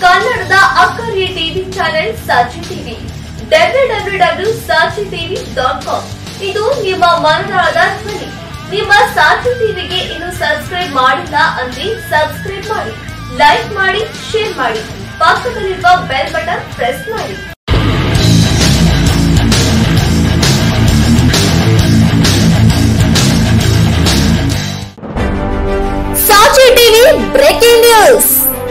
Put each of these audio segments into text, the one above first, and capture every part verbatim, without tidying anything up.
ಕನ್ನಡದ ಅಕ್ಕರೆ TV channel Sakshi TV W W W Sakshi TV dot com ಇದು ನಿಮ್ಮ ಮನದಾಳದ ಧ್ವನಿ. ನಿಮ್ಮ ಸಾಕ್ಷಿ ಟಿವಿಗೆ ಇನ್ನು ಸಬ್ಸ್ಕ್ರೈಬ್ ಮಾಡಿಲ್ಲ ಅಂದ್ರೆ ಸಬ್ಸ್ಕ್ರೈಬ್ ಮಾಡಿ, ಲೈಕ್ ಮಾಡಿ, ಶೇರ್ ಮಾಡಿ, ಪಕ್ಕದಲ್ಲಿರುವ ಬೆಲ್ ಬಟನ್ ಪ್ರೆಸ್ ಮಾಡಿ. Sakshi TV breaking news.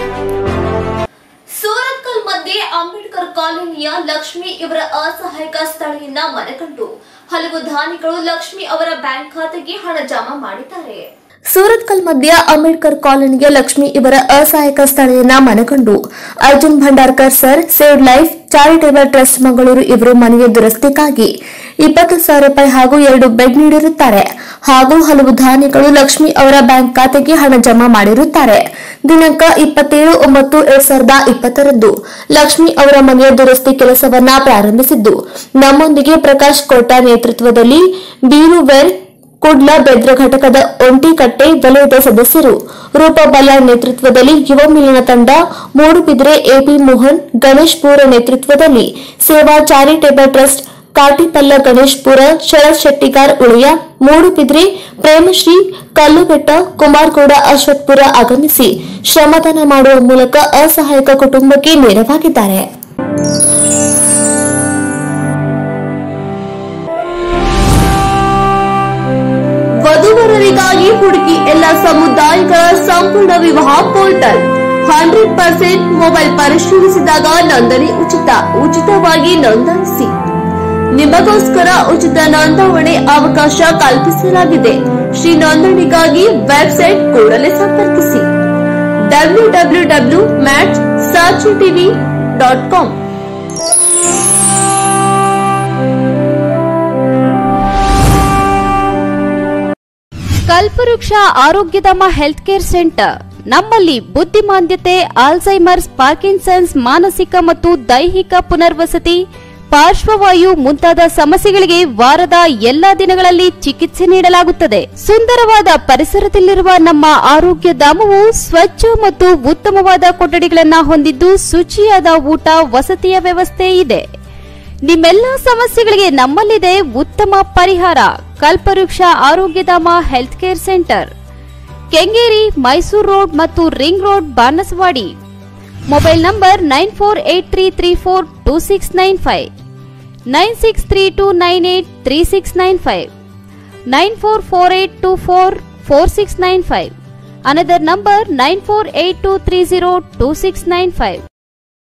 Surathkal ಮಧ್ಯೆ ಅಂಬೇಡ್ಕರ್ ಕಾಲೋನಿಯ ಲಕ್ಷ್ಮಿ ಇವರ ಅಸಹಾಯಕ ಸ್ಥಳದಿಂದ ಮನೆಕಂಡು ಹಲವು ದಾನಿಗಳು ಲಕ್ಷ್ಮಿ ಅವರ ಬ್ಯಾಂಕ್ ಖಾತೆಗೆ ಹಣ ಜಮಾ ಮಾಡಿದ್ದಾರೆ. ಸೂರತ್ಕಲ್ ಮಧ್ಯ ಅಂಬೇಡ್ಕರ್ ಕಾಲೋನಿಯ ಲಕ್ಷ್ಮಿ ಇವರ ಅಸಹಾಯಕ ಸ್ಥಳದಿಂದ ಮನೆಕಂಡು Arjun Bhandarkar sir save life charitable trust Mangaluru ಇವರು ಮನೆಯ ದುರಸ್ತಿಗಾಗಿ ಇಪ್ಪತ್ತು ಸಾವಿರ ರೂಪಾಯಿ ಹಾಗೂ ಎರಡು ಬೆಡ್ ನೀಡಿರುತ್ತಾರೆ ಹಾಗೂ ಹಲವು ದಾನಿಗಳು ಲಕ್ಷ್ಮಿ ಅವರ ಬ್ಯಾಂಕ್ ಖಾತೆಗೆ ಹಣ ಜಮಾ ಮಾಡಿರುತ್ತಾರೆ. ದಿನಾಂಕ ಇಪ್ಪತ್ತೇಳು ಒಂಬತ್ತು ಎರಡ್ ಸಾವಿರದ ಇಪ್ಪತ್ತರಂದು ಲಕ್ಷ್ಮಿ ಅವರ ಮನೆಯ ದುರಸ್ತಿ ಕೆಲಸವನ್ನ ಪ್ರಾರಂಭಿಸಿದ್ದು ನಮ್ಮೊಂದಿಗೆ ಪ್ರಕಾಶ್ ಕೋಟ ನೇತೃತ್ವದಲ್ಲಿ ಬೀರುವೆಲ್ ಕುಡ್ಲ ಬೆದ್ರ ಘಟಕದ ಒಂಟಿಕಟ್ಟೆ ವಲಯದ ಸದಸ್ಯರು ರೂಪಬಲ ನೇತೃತ್ವದಲ್ಲಿ ಯುವ ಮಿಲನ ತಂಡ, ಮೂಡುಬಿದ್ರೆ ಎಪಿ ಮೋಹನ್ ಗಣೇಶ್ಪುರ ನೇತೃತ್ವದಲ್ಲಿ ಸೇವಾ ಚಾರಿಟೇಬಲ್ ಟ್ರಸ್ಟ್, ಕಾಟಿಪಲ್ಲ ಗಣೇಶ್ಪುರ, ಶರತ್ ಶೆಟ್ಟಿಗಾರ್ ಉಳಿಯ, ಮೂಡುಬಿದ್ರೆ ಪ್ರೇಮಶ್ರೀ, ಕಲ್ಲುಬೆಟ್ಟ, ಕುಮಾರ್ಗೌಡ ಅಶ್ವತ್ಪುರ ಆಗಮಿಸಿ ಶ್ರಮದಾನ ಮಾಡುವ ಮೂಲಕ ಅಸಹಾಯಕ ಕುಟುಂಬಕ್ಕೆ ನೆರವಾಗಿದ್ದಾರೆ. ವಧುವರರಿಗಾಗಿ ಹುಡುಕಿ ಎಲ್ಲ ಸಮುದಾಯಗಳ ಸಂಪೂರ್ಣ ವಿವಾಹ ಪೋರ್ಟಲ್. ಹಂಡ್ರೆಡ್ ಪರ್ಸೆಂಟ್ ಮೊಬೈಲ್ ಪರಿಶೀಲಿಸಿದಾಗ ನೋಂದಣಿ ಉಚಿತ. ಉಚಿತವಾಗಿ ನೋಂದಾಯಿಸಿ. ನಿಮಗೋಸ್ಕರ ಉಚಿತ ನೋಂದಾವಣೆ ಅವಕಾಶ ಕಲ್ಪಿಸಲಾಗಿದೆ. ಶ್ರೀ ನೋಂದಣಿಗಾಗಿ ವೆಬ್ಸೈಟ್ ಕೂಡಲೇ ಸಂಪರ್ಕಿಸಿ W W W match Sakshi TV dot com. Kalpavriksha Arogyadhama health care centre. ನಮ್ಮಲ್ಲಿ ಬುದ್ಧಿಮಾಂದ್ಯತೆ, ಆಲ್ಝೈಮರ್ಸ್, ಪಾರ್ಕಿನ್ಸನ್ಸ್, ಮಾನಸಿಕ ಮತ್ತು ದೈಹಿಕ ಪುನರ್ವಸತಿ, ಪಾರ್ಶ್ವವಾಯು ಮುಂತಾದ ಸಮಸ್ಯೆಗಳಿಗೆ ವಾರದ ಎಲ್ಲಾ ದಿನಗಳಲ್ಲಿ ಚಿಕಿತ್ಸೆ ನೀಡಲಾಗುತ್ತದೆ. ಸುಂದರವಾದ ಪರಿಸರದಲ್ಲಿರುವ ನಮ್ಮ ಆರೋಗ್ಯ ಧಾಮವು ಸ್ವಚ್ಛ ಮತ್ತು ಉತ್ತಮವಾದ ಕೊಠಡಿಗಳನ್ನು ಹೊಂದಿದ್ದು ಶುಚಿಯಾದ ಊಟ, ವಸತಿಯ ವ್ಯವಸ್ಥೆ ಇದೆ. ನಿಮ್ಮೆಲ್ಲ ಸಮಸ್ಯೆಗಳಿಗೆ ನಮ್ಮಲ್ಲಿದೆ ಉತ್ತಮ ಪರಿಹಾರ. Kalpavriksha Arogyadhama health care centre, Kengeri, Mysuru road ಮತ್ತು ring road, Banasawadi. Mobile number nine four eight three three four two six nine five, nine six three two nine eight three six nine five, nine four four eight two four four six nine five. Another number nine four eight two three zero two six nine five.